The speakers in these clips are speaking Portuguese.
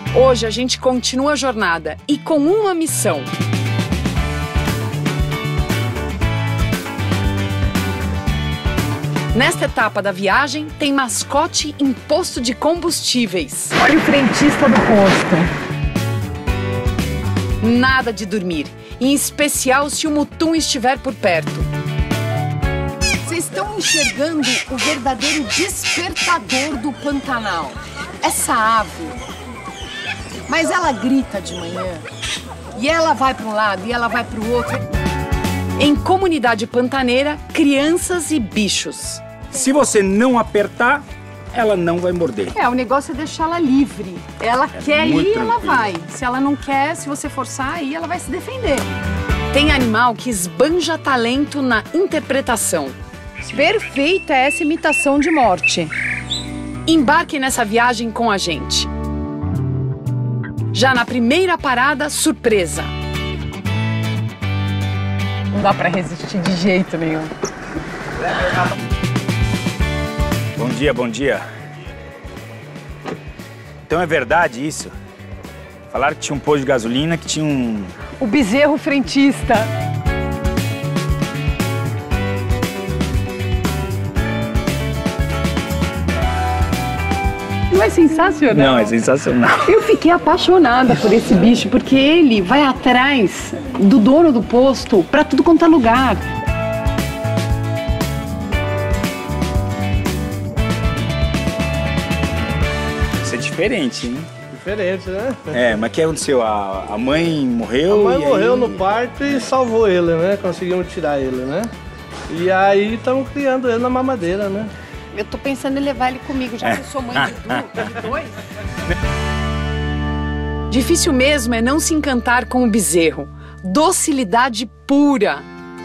Hoje a gente continua a jornada e com uma missão. Nesta etapa da viagem, tem mascote em posto de combustíveis. Olha o frentista do posto. Nada de dormir, em especial se o Mutum estiver por perto. Vocês estão enxergando o verdadeiro despertador do Pantanal. Essa ave. Mas ela grita de manhã, e ela vai para um lado e ela vai para o outro. Em comunidade pantaneira, crianças e bichos. Se você não apertar, ela não vai morder. O negócio é deixá-la livre. Ela quer ir, ela vai. Se ela não quer, se você forçar, aí ela vai se defender. Tem animal que esbanja talento na interpretação. Perfeita essa imitação de morte. Embarque nessa viagem com a gente. Já na primeira parada, surpresa. Não dá pra resistir de jeito nenhum. Bom dia, bom dia. Então é verdade isso? Falaram que tinha um posto de gasolina, que tinha um... O bezerro frentista. Não é sensacional? Não, é sensacional. Eu fiquei apaixonada por esse bicho, porque ele vai atrás do dono do posto pra tudo quanto é lugar. Isso é diferente, hein? Diferente, né? É, mas o que aconteceu? A mãe morreu? A mãe morreu aí... no parto e salvou ele, né? Conseguimos tirar ele, né? E aí estamos criando ele na mamadeira, né? Eu tô pensando em levar ele comigo, já que eu sou mãe de dois. Difícil mesmo é não se encantar com o bezerro. Docilidade pura.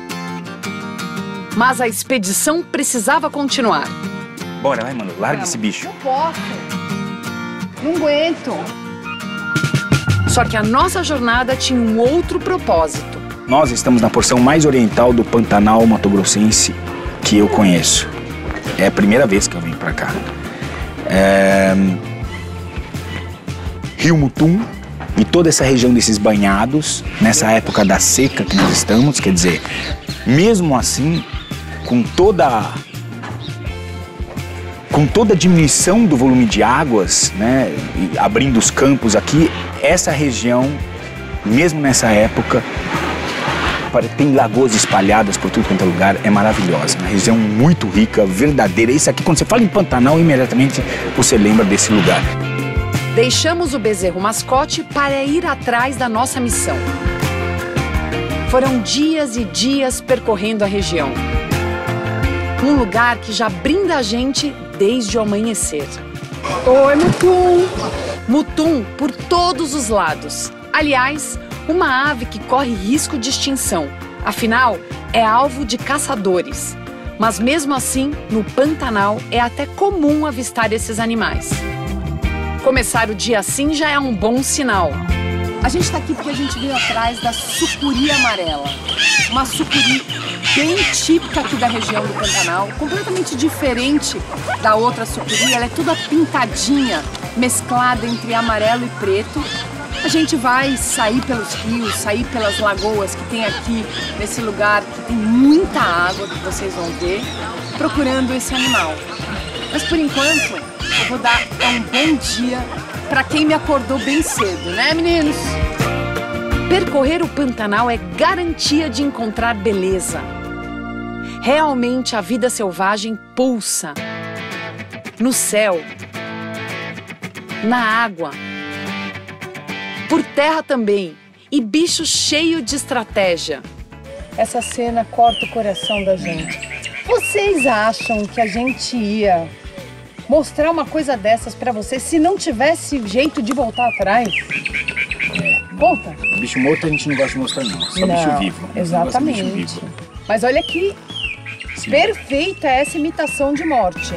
Mas a expedição precisava continuar. Bora, vai, mano. Larga esse bicho. Não posso. Não aguento. Só que a nossa jornada tinha um outro propósito. Nós estamos na porção mais oriental do Pantanal mato-grossense que eu conheço. É a primeira vez que eu venho pra cá. Rio Mutum e toda essa região desses banhados, nessa época da seca que nós estamos, quer dizer, mesmo assim, com toda a diminuição do volume de águas, né, e abrindo os campos aqui, essa região, mesmo nessa época, tem lagoas espalhadas por tudo quanto é lugar, é maravilhosa. Uma região muito rica, verdadeira. Isso aqui, quando você fala em Pantanal, imediatamente você lembra desse lugar. Deixamos o bezerro mascote para ir atrás da nossa missão. Foram dias e dias percorrendo a região. Um lugar que já brinda a gente desde o amanhecer. Oi, Mutum! Mutum por todos os lados. Aliás, uma ave que corre risco de extinção. Afinal, é alvo de caçadores. Mas mesmo assim, no Pantanal, é até comum avistar esses animais. Começar o dia assim já é um bom sinal. A gente tá aqui porque a gente veio atrás da sucuri amarela. Uma sucuri bem típica aqui da região do Pantanal, completamente diferente da outra sucuri. Ela é toda pintadinha, mesclada entre amarelo e preto. A gente vai sair pelos rios, sair pelas lagoas que tem aqui nesse lugar, que tem muita água, que vocês vão ver, procurando esse animal. Mas por enquanto, eu vou dar um bom dia para quem me acordou bem cedo, né, meninos? Percorrer o Pantanal é garantia de encontrar beleza. Realmente a vida selvagem pulsa. No céu, na água, por terra também, e bicho cheio de estratégia. Essa cena corta o coração da gente. Vocês acham que a gente ia mostrar uma coisa dessas pra vocês se não tivesse jeito de voltar atrás? Volta. Bicho morto a gente não gosta de mostrar, não. Só Não, bicho vivo. exatamente. Bicho vivo. Mas olha que Sim. perfeita essa imitação de morte.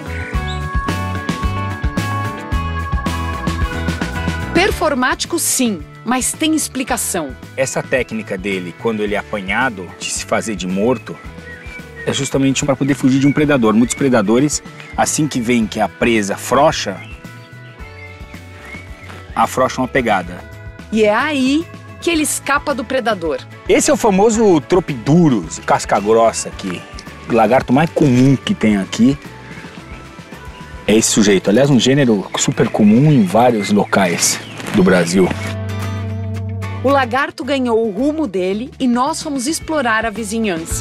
Performático sim, mas tem explicação. Essa técnica dele, quando ele é apanhado, de se fazer de morto, é justamente para poder fugir de um predador. Muitos predadores, assim que veem que a presa frouxa, afrouxam a pegada. E é aí que ele escapa do predador. Esse é o famoso tropidurus, casca grossa aqui. O lagarto mais comum que tem aqui é esse sujeito. Aliás, um gênero super comum em vários locais do Brasil. O lagarto ganhou o rumo dele e nós fomos explorar a vizinhança.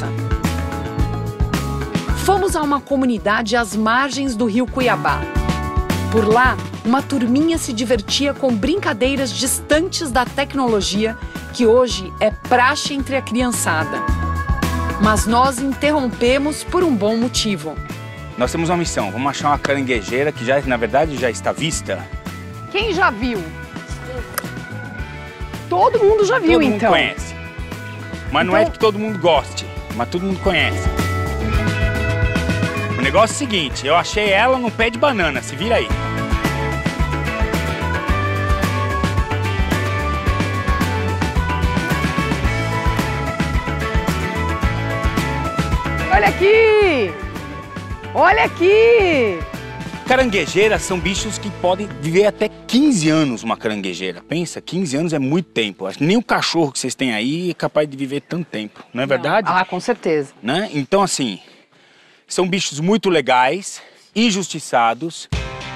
Fomos a uma comunidade às margens do rio Cuiabá. Por lá, uma turminha se divertia com brincadeiras distantes da tecnologia que hoje é praxe entre a criançada. Mas nós interrompemos por um bom motivo. Nós temos uma missão, vamos achar uma caranguejeira que já, na verdade, já está vista. Quem já viu? Todo mundo já viu, então. Todo mundo conhece. Mas não é que todo mundo goste, mas todo mundo conhece. O negócio é o seguinte, eu achei ela no pé de banana, se vira aí. Olha aqui! Olha aqui! Caranguejeiras são bichos que podem viver até 15 anos, uma caranguejeira. Pensa, 15 anos é muito tempo. Acho que nem o cachorro que vocês têm aí é capaz de viver tanto tempo, não é verdade? Ah, com certeza. Né? Então, assim, são bichos muito legais, injustiçados.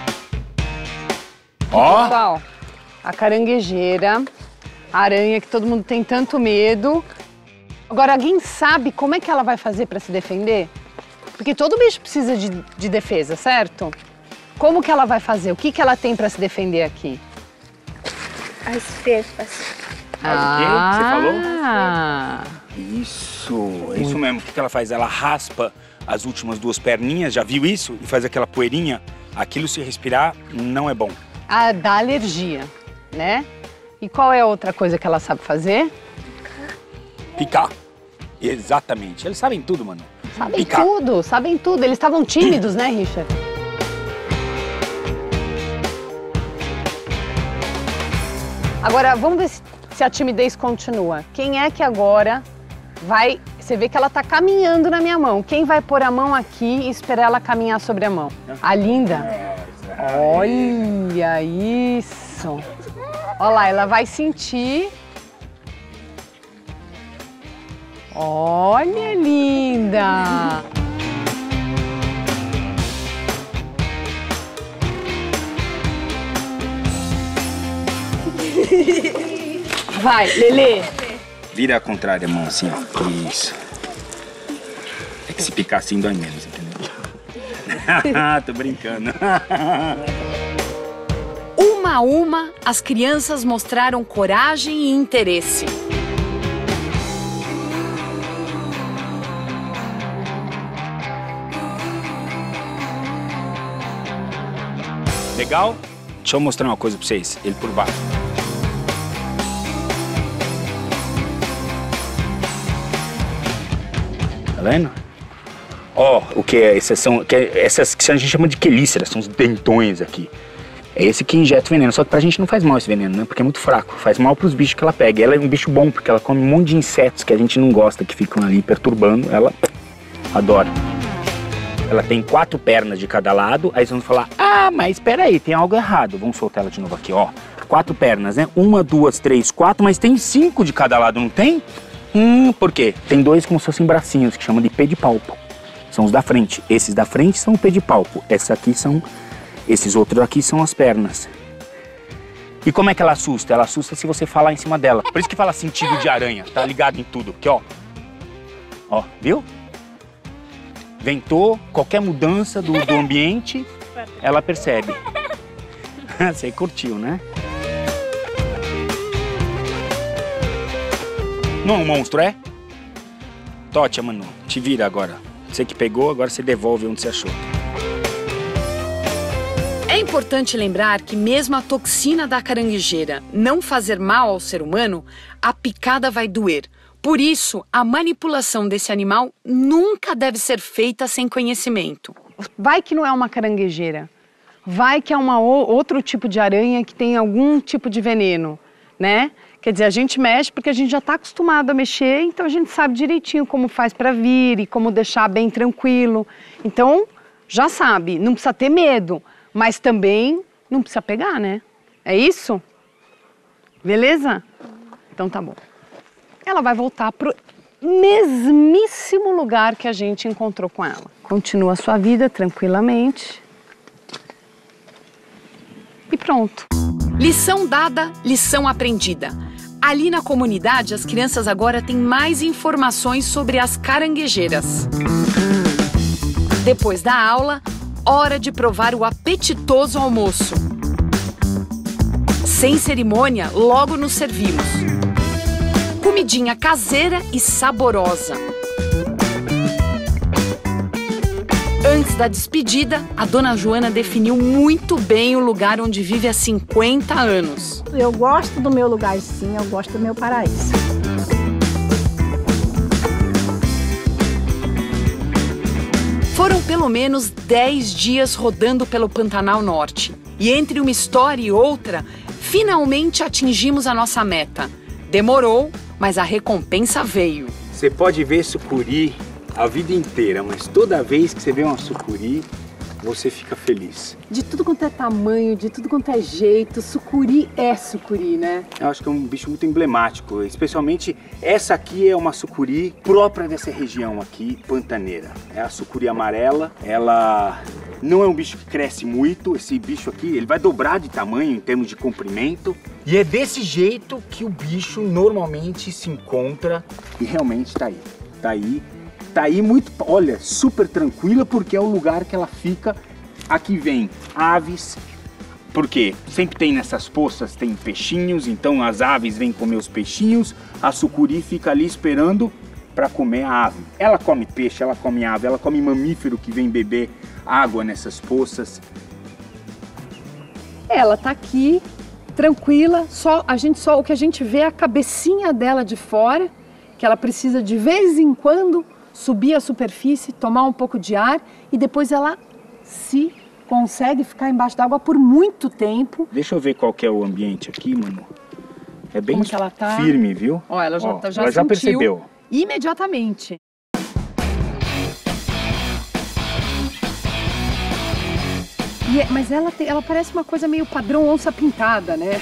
Ó! Pessoal, a caranguejeira, a aranha que todo mundo tem tanto medo. Agora, alguém sabe como é que ela vai fazer para se defender? Porque todo bicho precisa de defesa, certo? Como que ela vai fazer? O que que ela tem para se defender aqui? As pepas. Ah, o quê? Você falou? Isso, é isso mesmo. O que ela faz? Ela raspa as últimas duas perninhas, já viu isso? E faz aquela poeirinha. Aquilo, se respirar, não é bom. Ah, dá alergia, né? E qual é a outra coisa que ela sabe fazer? Picar. Exatamente. Eles sabem tudo, mano. Sabem Picar. tudo, sabem tudo. Eles estavam tímidos, né, Richard? Agora, vamos ver se a timidez continua. Quem é que agora vai... Você vê que ela tá caminhando na minha mão. Quem vai pôr a mão aqui e esperar ela caminhar sobre a mão? A Linda? Olha isso. Olha lá, ela vai sentir... Olha, linda! Vai, Lelê! Vira a contrária a mão, assim, ó. Isso. É que se picar assim dói menos, entendeu? Tô brincando. Uma a uma, as crianças mostraram coragem e interesse. Legal? Deixa eu mostrar uma coisa pra vocês. Ele por baixo. Tá vendo? Ó, o que é? Essas que a gente chama de quelíceras, são os dentões aqui. É esse que injeta o veneno, só que pra gente não faz mal esse veneno, né? Porque é muito fraco. Faz mal pros bichos que ela pega. Ela é um bicho bom, porque ela come um monte de insetos que a gente não gosta, que ficam ali perturbando. Ela adora. Ela tem 4 pernas de cada lado, aí vocês vão falar, ah, mas espera aí, tem algo errado. Vamos soltar ela de novo aqui, ó. 4 pernas, né? 1, 2, 3, 4, mas tem 5 de cada lado, não tem? Por quê? Tem 2 como se fossem bracinhos, que chamam de pedipalpo. São os da frente. Esses da frente são o pedipalpo. Esses outros aqui são as pernas. E como é que ela assusta? Ela assusta se você falar em cima dela. Por isso que fala sentido de aranha, tá ligado em tudo. Aqui, ó. Ó, viu? Ventou, qualquer mudança do ambiente, ela percebe. Você curtiu, né? Não é um monstro, é? Tótia, mano, te vira agora. Você que pegou, agora você devolve onde você achou. É importante lembrar que mesmo a toxina da caranguejeira não fazer mal ao ser humano, a picada vai doer. Por isso, a manipulação desse animal nunca deve ser feita sem conhecimento. Vai que não é uma caranguejeira. Vai que é outro tipo de aranha que tem algum tipo de veneno, né? Quer dizer, a gente mexe porque a gente já está acostumado a mexer, então a gente sabe direitinho como faz para vir e como deixar bem tranquilo. Então, já sabe, não precisa ter medo, mas também não precisa pegar, né? É isso? Beleza? Então tá bom. Ela vai voltar pro mesmíssimo lugar que a gente encontrou com ela. Continua a sua vida tranquilamente. E pronto. Lição dada, lição aprendida. Ali na comunidade, as crianças agora têm mais informações sobre as caranguejeiras. Depois da aula, hora de provar o apetitoso almoço. Sem cerimônia, logo nos servimos. Comidinha caseira e saborosa. Antes da despedida, a dona Joana definiu muito bem o lugar onde vive há 50 anos. Eu gosto do meu lugar, sim, eu gosto do meu paraíso. Foram pelo menos 10 dias rodando pelo Pantanal Norte. E entre uma história e outra, finalmente atingimos a nossa meta. Demorou, mas a recompensa veio. Você pode ver sucuri a vida inteira, mas toda vez que você vê uma sucuri, você fica feliz. De tudo quanto é tamanho, de tudo quanto é jeito, sucuri é sucuri, né? Eu acho que é um bicho muito emblemático, especialmente essa aqui é uma sucuri própria dessa região aqui, pantaneira. É a sucuri amarela, ela não é um bicho que cresce muito, esse bicho aqui ele vai dobrar de tamanho em termos de comprimento. E é desse jeito que o bicho normalmente se encontra e realmente tá aí. Tá aí muito, olha, super tranquila porque é o lugar que ela fica. Aqui vem aves, porque sempre tem nessas poças, tem peixinhos, então as aves vêm comer os peixinhos, a sucuri fica ali esperando para comer a ave. Ela come peixe, ela come ave, ela come mamífero que vem beber água nessas poças. Ela tá aqui, tranquila, o que a gente vê é a cabecinha dela de fora, que ela precisa de vez em quando subir a superfície, tomar um pouco de ar e depois ela se consegue ficar embaixo d'água por muito tempo. Deixa eu ver qual que é o ambiente aqui, mano. É bem Como que ela tá? Firme, viu? Ó, ela já ela já percebeu. Imediatamente. Mas ela parece uma coisa meio padrão onça pintada, né?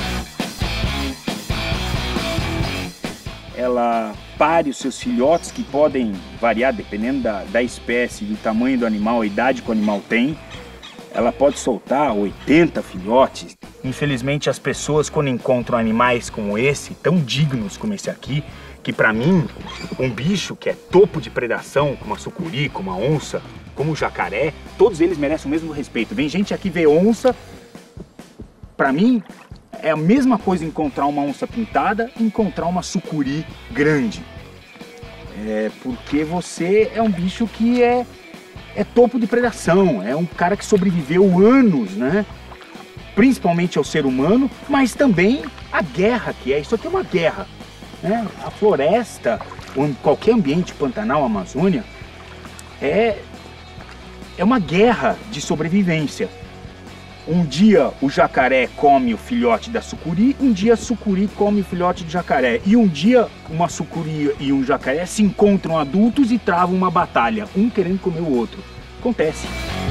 Ela pare os seus filhotes, que podem variar dependendo da espécie, do tamanho do animal, a idade que o animal tem. Ela pode soltar 80 filhotes. Infelizmente as pessoas, quando encontram animais como esse, tão dignos como esse aqui, que para mim, um bicho que é topo de predação, como a sucuri, como a onça, como o jacaré, todos eles merecem o mesmo respeito. Vem gente aqui ver onça, para mim, é a mesma coisa encontrar uma onça pintada e encontrar uma sucuri grande. Porque você é um bicho que é topo de predação, é um cara que sobreviveu anos, né? Principalmente ao ser humano, mas também a guerra que é. Isso aqui é uma guerra, né? A floresta, qualquer ambiente, Pantanal, Amazônia, é uma guerra de sobrevivência. Um dia o jacaré come o filhote da sucuri, um dia a sucuri come o filhote do jacaré. E um dia uma sucuri e um jacaré se encontram adultos e travam uma batalha, um querendo comer o outro. Acontece.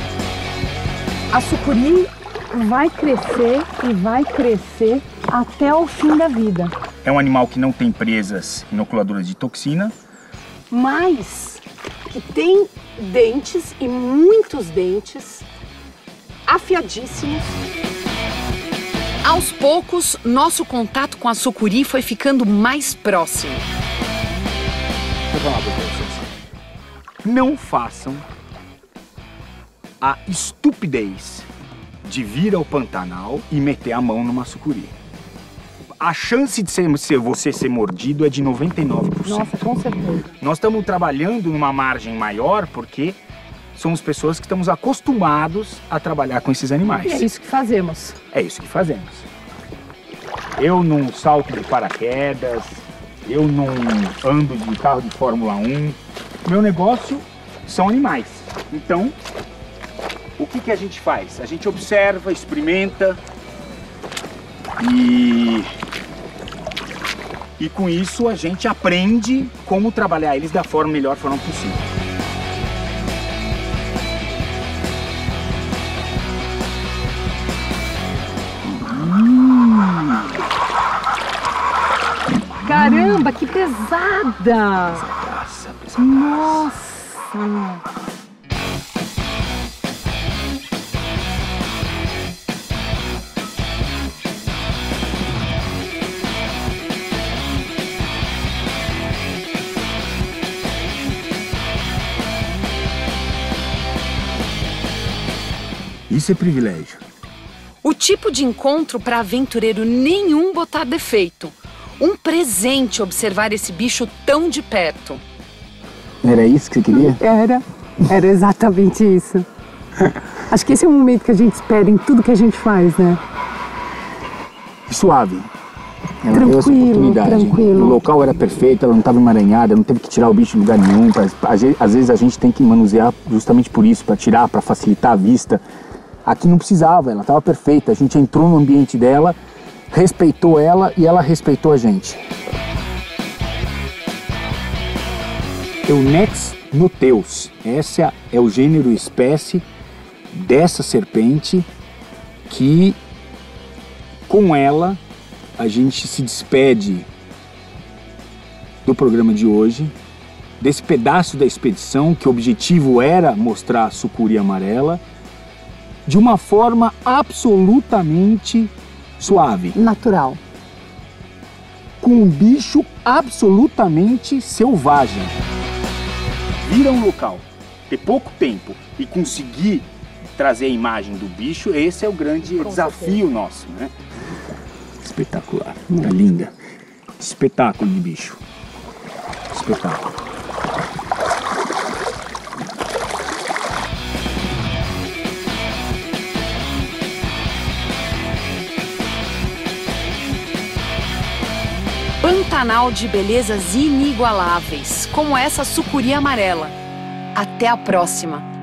A sucuri vai crescer e vai crescer até o fim da vida. É um animal que não tem presas inoculadoras de toxina, mas que tem dentes e muitos dentes afiadíssimos. Aos poucos, nosso contato com a sucuri foi ficando mais próximo. Deixa eu falar pra vocês. Não façam a estupidez de vir ao Pantanal e meter a mão numa sucuri. A chance de você ser mordido é de 99%. Nossa, com certeza. Nós estamos trabalhando numa margem maior porque somos pessoas que estamos acostumados a trabalhar com esses animais. E é isso que fazemos. É isso que fazemos. Eu não salto de paraquedas, eu não ando de carro de Fórmula 1. Meu negócio são animais. Então, o que a gente faz? A gente observa, experimenta e com isso a gente aprende como trabalhar eles da melhor forma possível. Caramba, que pesada! Nossa! Isso é privilégio. O tipo de encontro para aventureiro nenhum botar defeito. Um presente observar esse bicho tão de perto. Era isso que você queria? Era exatamente isso. Acho que esse é o momento que a gente espera em tudo que a gente faz, né? Suave. Ela deu essa oportunidade. Tranquilo. O local era perfeito, ela não estava emaranhada, não teve que tirar o bicho de lugar nenhum. Às vezes a gente tem que manusear justamente por isso, para tirar, para facilitar a vista. Aqui não precisava, ela estava perfeita. A gente entrou no ambiente dela, respeitou ela e ela respeitou a gente. Eunex noteus. Essa é o gênero e espécie dessa serpente que, com ela, a gente se despede do programa de hoje, desse pedaço da expedição que o objetivo era mostrar a sucuri amarela de uma forma absolutamente suave. Natural. Com um bicho absolutamente selvagem. Vir a um local, ter pouco tempo e conseguir trazer a imagem do bicho, esse é o grande desafio nosso, né? Espetacular, tá linda. Espetáculo de bicho. Espetáculo. Pantanal de belezas inigualáveis, como essa sucuri amarela. Até a próxima!